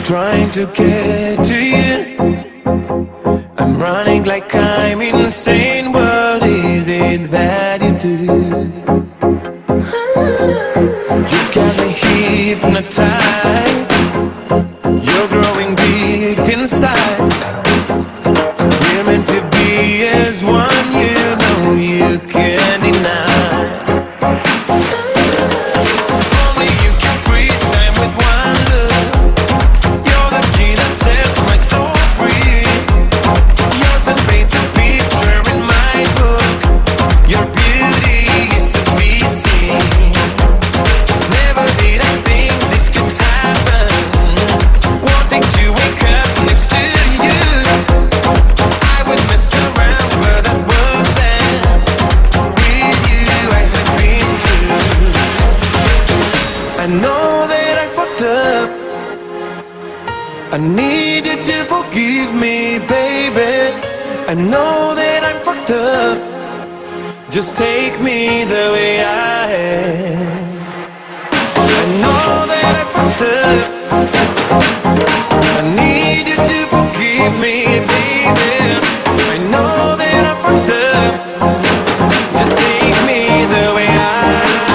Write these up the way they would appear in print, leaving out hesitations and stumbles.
trying to get to you. I'm running like I'm insane. What is it that you do? You've got me hypnotized. You're growing deep inside. We're meant to be as one, you know you can't deny. Only you can freeze time with one look. You're the key that sets my soul free. Yours and paints a picture in my book. Your beauty is to be seen. Never did I think this could happen. Wanting to wake up next to you. I would mess around, but I was there. With you I have been true. I know that I fucked up. I need you to forgive me, baby. I know that I'm fucked up. Just take me the way I am. I know that I fucked up. I need you to forgive me, baby. I know that I fucked up. Just take me the way I am.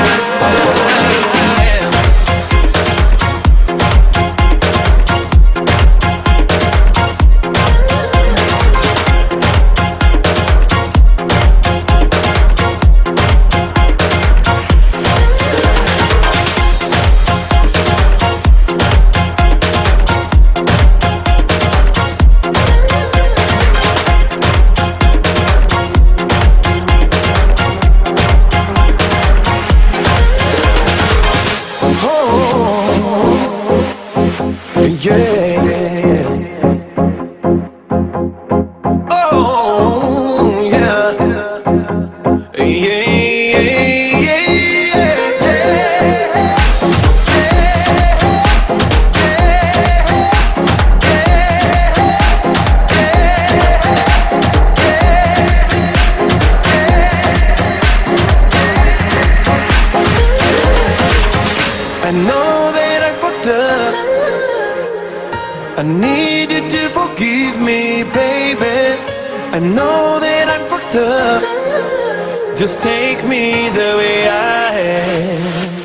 I know that I fucked up. I need you to forgive me, baby. I know that I'm fucked up. Just take me the way I am.